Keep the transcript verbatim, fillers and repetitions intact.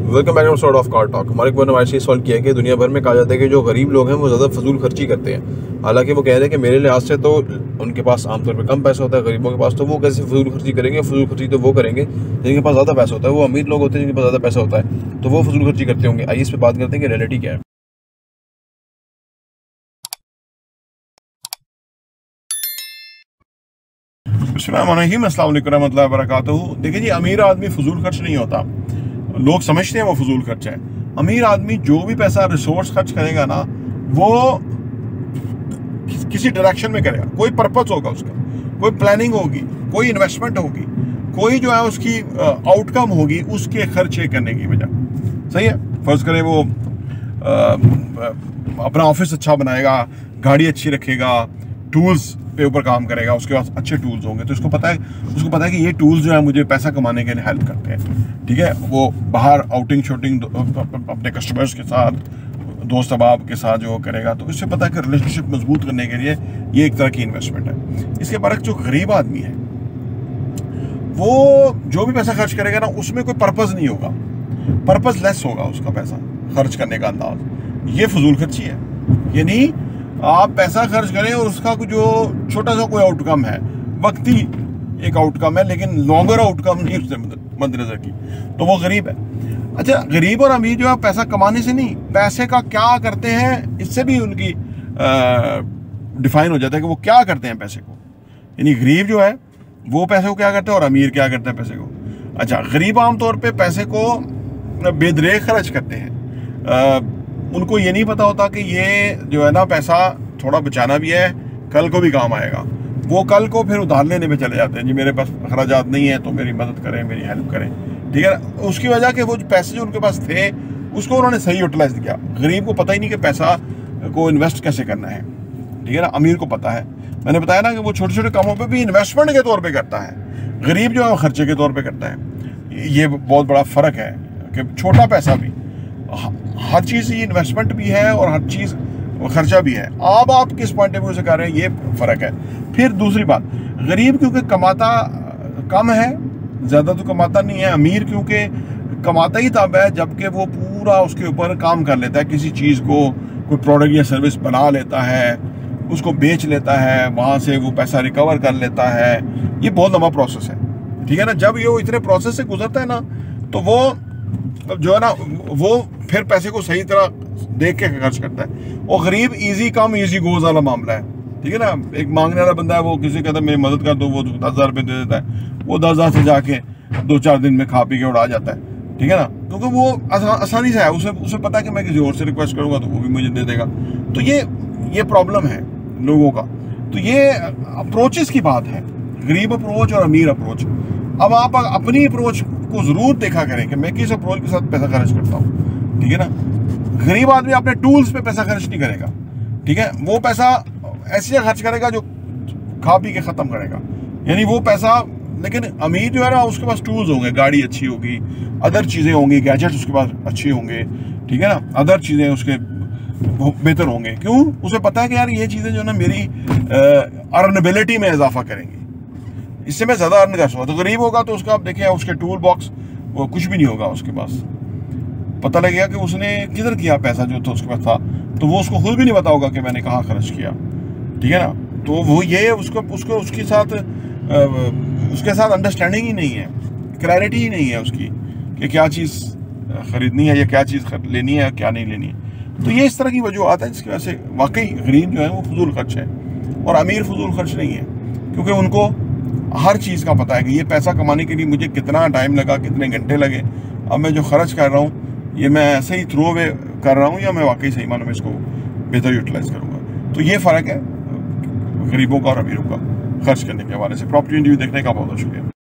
Welcome back to sort of car talk. हमारे एक बार हमारे से सवाल किया कि दुनिया भर में कहा जाता है कि जो गरीब लोग हैं वो ज़्यादा फजूल खर्ची करते हैं। हालांकि वो कह रहे हैं कि मेरे लिहाज से तो उनके पास आमतौर पर कम पैसा होता है गरीबों के पास, तो वो कैसे फजूल खर्ची करेंगे? फजूल खर्ची तो वो करेंगे जिनके पास ज़्यादा पैसा होता है। वो अमीर लोग होते हैं जिनके पास ज़्यादा पैसा होता है, तो वो फजूल खर्ची करते होंगे। आइए इस पर बात करते हैं कि रियलिटी क्या है। अस्सलाम वालेकुम रहमतुल्लाहि व बरकातहू। देखिए जी, अमीर आदमी फजूल खर्च नहीं होता। लोग समझते हैं वो फजूल खर्च है। अमीर आदमी जो भी पैसा रिसोर्स खर्च करेगा ना, वो किसी डायरेक्शन में करेगा। कोई पर्पस होगा उसका, कोई प्लानिंग होगी, कोई इन्वेस्टमेंट होगी, कोई जो है उसकी आउटकम होगी उसके खर्चे करने की वजह। सही है। फर्ज करें वो आ, अपना ऑफिस अच्छा बनाएगा, गाड़ी अच्छी रखेगा, टूल्स पे ऊपर काम करेगा, उसके पास अच्छे टूल्स होंगे, तो उसको पता है उसको पता है कि ये टूल्स जो है मुझे पैसा कमाने के लिए हेल्प करते हैं। ठीक है। वो बाहर आउटिंग शूटिंग अपने कस्टमर्स के साथ, दोस्त अहबाब के साथ जो करेगा, तो इससे पता है कि रिलेशनशिप मजबूत करने के लिए ये एक तरह की इन्वेस्टमेंट है। इसके बरक्स जो गरीब आदमी है वो जो भी पैसा खर्च करेगा ना, उसमें कोई पर्पज नहीं होगा, पर्पज लेस होगा उसका पैसा खर्च करने का अंदाज। ये फजूल खर्ची है। यानी आप पैसा खर्च करें और उसका जो छोटा सा कोई आउटकम है, वक्ती एक आउटकम है, लेकिन लॉन्गर आउटकम नहीं उससे मद्देनजर की, तो वो गरीब है। अच्छा, गरीब और अमीर जो है पैसा कमाने से नहीं, पैसे का क्या करते हैं इससे भी उनकी डिफाइन हो जाता है कि वो क्या करते हैं पैसे को। यानी गरीब जो है वो पैसे को क्या करते हैं और अमीर क्या करते हैं पैसे को। अच्छा, गरीब आमतौर पर पैसे को बेदरेक खर्च करते हैं। आ, उनको ये नहीं पता होता कि ये जो है ना पैसा थोड़ा बचाना भी है, कल को भी काम आएगा। वो कल को फिर उधार लेने में चले जाते हैं, जी मेरे पास खर्चात नहीं है तो मेरी मदद करें, मेरी हेल्प करें। ठीक है। उसकी वजह कि वो पैसे जो उनके पास थे उसको उन्होंने सही यूटिलाइज किया। गरीब को पता ही नहीं कि पैसा को इन्वेस्ट कैसे करना है। ठीक है ना। अमीर को पता है। मैंने बताया ना कि वो छोटे छोटे कामों पर भी इन्वेस्टमेंट के तौर पर करता है, गरीब जो है वो खर्चे के तौर पर करता है। ये बहुत बड़ा फर्क है कि छोटा पैसा भी, हर चीज़ ये इन्वेस्टमेंट भी है और हर चीज़ खर्चा भी है। अब आप किस पॉइंट ऑफ व्यू से कर रहे हैं, ये फ़र्क है। फिर दूसरी बात, गरीब क्योंकि कमाता कम है, ज़्यादा तो कमाता नहीं है। अमीर क्योंकि कमाता ही तब है जबकि वो पूरा उसके ऊपर काम कर लेता है, किसी चीज़ को, कोई प्रोडक्ट या सर्विस बना लेता है, उसको बेच लेता है, वहाँ से वो पैसा रिकवर कर लेता है। ये बहुत लंबा प्रोसेस है। ठीक है ना। जब ये इतने प्रोसेस से गुजरता है ना, तो वो जो है ना वो फिर पैसे को सही तरह देख के खर्च करता है। और गरीब इजी कम इजी गोज वाला मामला है। ठीक है ना। एक मांगने वाला बंदा है, वो किसी कहता है मेरी मदद कर दो, वो दस हज़ार रुपये दे देता है, वो दस हज़ार से जाके दो चार दिन में खा पी के उड़ा जाता है। ठीक है ना। क्योंकि वो आसा, आसानी से है, उसे उसे पता है कि मैं किसी और से रिक्वेस्ट करूँगा तो वो भी मुझे दे देगा। तो ये ये प्रॉब्लम है लोगों का। तो ये अप्रोचेस की बात है, गरीब अप्रोच और अमीर अप्रोच। अब आप अपनी अप्रोच को जरूर देखा करें कि मैं किस अप्रोच के साथ पैसा खर्च करता हूँ। ठीक है ना। गरीब आदमी अपने टूल्स पे पैसा खर्च नहीं करेगा। ठीक है। वो पैसा ऐसे खर्च करेगा जो खा पी के खत्म करेगा, यानी वो पैसा। लेकिन अमीर जो है ना उसके पास टूल्स होंगे, गाड़ी अच्छी होगी, अदर चीज़ें होंगी, गैजेट्स उसके पास अच्छे होंगे। ठीक है ना। अदर चीज़ें उसके बेहतर होंगे। क्यों? उसे पता है कि यार ये चीज़ें जो है ना मेरी अर्नबिलिटी में इजाफा करेंगी, इससे मैं ज़्यादा अर्न कर सकूँ। तो गरीब होगा तो उसका आप देखिए उसके टूल बॉक्स वो कुछ भी नहीं होगा उसके पास। पता लगेगा कि उसने किधर किया पैसा जो तो उसके पास था, तो वो उसको खुद भी नहीं पता होगा कि मैंने कहाँ खर्च किया। ठीक है ना। तो वो ये उसको उसको उसके साथ उसके साथ अंडरस्टैंडिंग ही नहीं है, क्लैरिटी ही नहीं है उसकी कि क्या चीज़ खरीदनी है या क्या चीज़ लेनी है या क्या नहीं लेनी है। तो ये इस तरह की वजूहत है जिसकी वजह से वाकई गरीब जो है वो फजूल खर्च है और अमीर फजूल खर्च नहीं है। क्योंकि उनको हर चीज़ का पता है कि ये पैसा कमाने के लिए मुझे कितना टाइम लगा, कितने घंटे लगे, अब मैं जो खर्च कर रहा हूँ ये मैं ऐसे ही थ्रो अवे कर रहा हूँ या मैं वाकई सही मानों में इसको बेहतर यूटिलाइज करूँगा। तो ये फ़र्क है गरीबों का और अमीरों का खर्च करने के हवाले से। प्रॉपर्टी इंटरव्यू देखने का बहुत बहुत शुक्रिया।